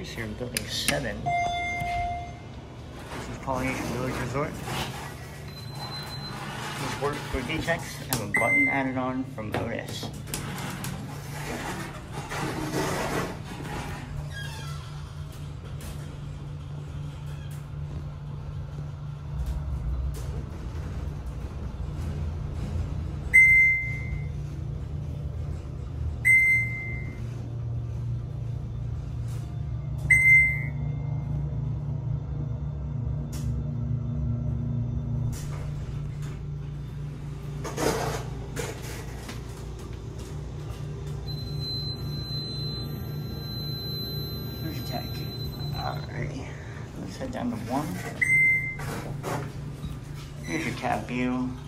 Fixtures here in Building 7. This is Polynesian Village Resort. These work Fujitec have a button added on from OTIS. Fujitec. Alrighty, let's head down to 1. Here's your cab view.